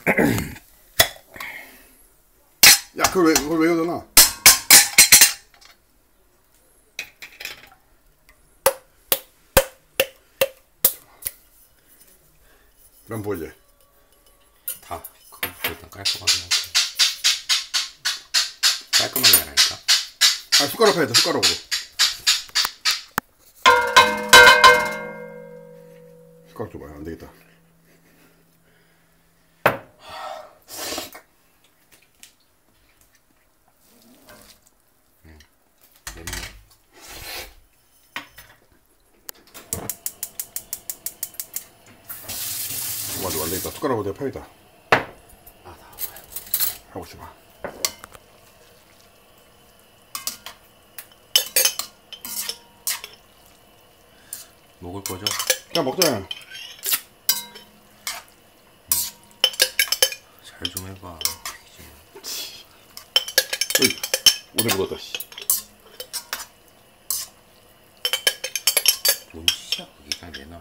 야, 그걸 왜 여잖아? 그럼 뭐지? 다 일단 깔끔하게 하고. 깔끔하게 하라니까. 아, 숟가락 해야 돼, 숟가락으로. 숟가락 줘봐요. 안 되겠다. 맵네. 맞아, 안 되겠다. 숟가락으로 내가 파야겠다. 아, 나와봐요. 하고 싶어. 먹을 거죠? 그냥 먹자. 잘 좀 해봐. 어이, 오래 묻었다, 씨. 뭔 짓이야? 거기 그냥 내놔.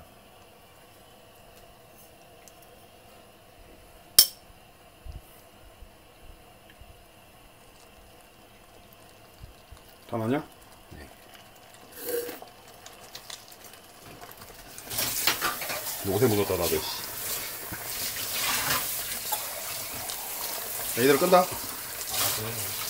다 나냐? 네. 옷에 묻었다, 나도, 씨. 자, 이대로 끈다. 네.